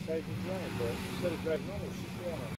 saved me dragging, but instead of dragging on, it was just going